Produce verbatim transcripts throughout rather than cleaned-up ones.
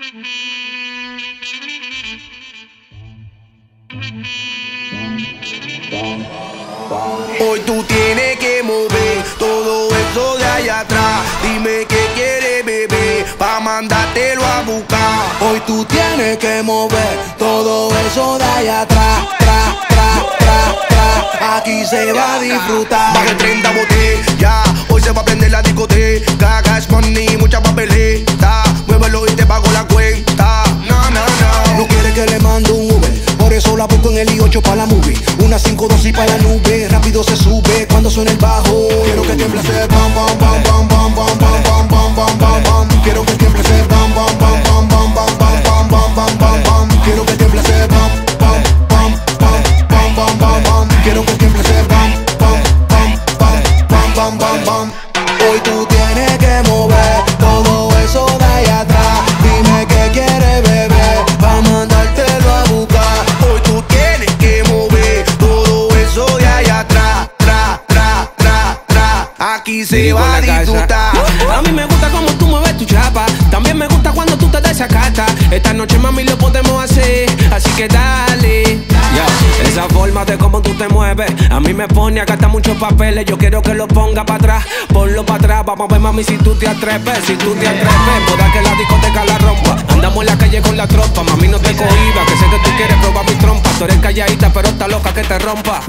Hoy tú tienes que mover todo eso de allá atrás. Dime qué quieres, bebé, pa' mandártelo a buscar. Hoy tú tienes que mover todo eso de allá atrás. Tra, tra, tra, tra. Aquí se va a disfrutar. Baje treinta botellas, hoy se va a prender la discoteca. Cash money, mucha papeleta. Muévelo y te pago la cuenta. No, no, no. No quiere que le mando un Uber, por eso la busco en el I ocho pa' la movie. Una cinco dos y pa' la nube, rápido se sube cuando suena el bajo. Quiero que tiemble ese bam bam bam bam bam bam bam bam bam bam bam. Quiero que tiemble ese bam bam bam bam bam bam bam bam bam bam bam. Quiero que tiemble ese bam bam bam bam bam bam bam bam. Quiero que tiemble ese bam bam bam bam bam bam bam. Hoy tú tienes que mover todo eso de allá atrás. Dime qué quieres, bebé, pa' mandártelo a buscar. Hoy tú tienes que mover todo eso de allá atrás. Tra, tra, tra, tra. Aquí se va a disfrutar. A mí me gusta como tú mueves tu chapa. También me gusta cuando tú te desacatas. Esta noche, mami, lo podemos hacer, así que dale. Yo, esa forma de cómo tú te mueves a mí me pone a gastar muchos papeles. Yo quiero que lo ponga para atrás, ponlo para atrás. Vamos a ver, mami, si tú te atreves. Si tú te atreves, pueda que la discoteca la rompa. Andamos en la calle con la tropa, mami, no te cohibas, que sé que tú quieres probar mi trompa. Tú eres calladita, pero está loca que te rompa.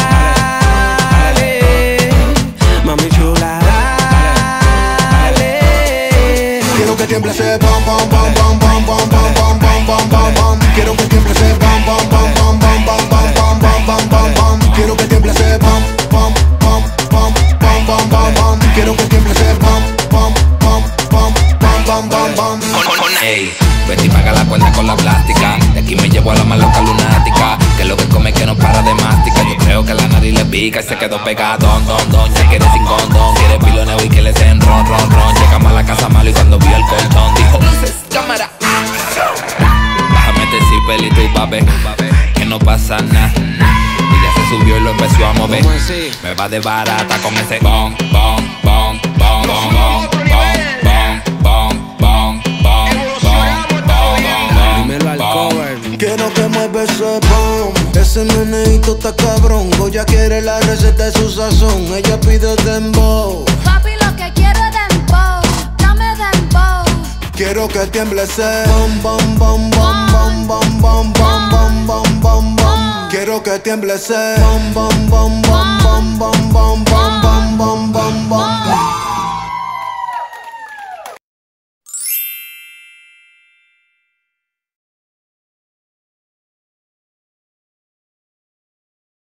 Dale, mami chula, dale. Quiero que tiemble ese bam bam bam bam bam bam bam bam bam bam bam. Quiero que tiemble ese bam bam bam bam bam bam bam bam bam bam bam. Quiero que tiemble ese bam bam bam bam bam bam bam bam. Quiero que tiemble ese bam bam bam bam bam bam bam bam. Ey, vete y paga la cuenta con la plástica. De aquí me llevo a la más loca lunática, que lo que come que no para de mástica. Yo creo que la nariz le pica y se quedó pegado. Don, don, don, ya quiere sin condón. Quiere piloneo y que le den ron, ron, ron. Llegamos a la casa malo y cuando vio el coltón dijo: luces, cámara. Bájame este zipelito y papi, que no pasa nada. Y ya se subió y lo empezó a mover. Me va de barata con ese bom, bom, bom, bom, bom, bom, bom, bom, bom, bom. Quiero que mueva ese pom. Ese meneíto está cabrón. Goya quiere la receta de su sazón. Ella pide dembow. Papi, lo que quiero es dembow. Dame dembow. Quiero que tiemble ese bom bom bom bom bom bom bom bom bom bom bom. Quiero que tiemble ese bom bom bom bom bom bom bom bom.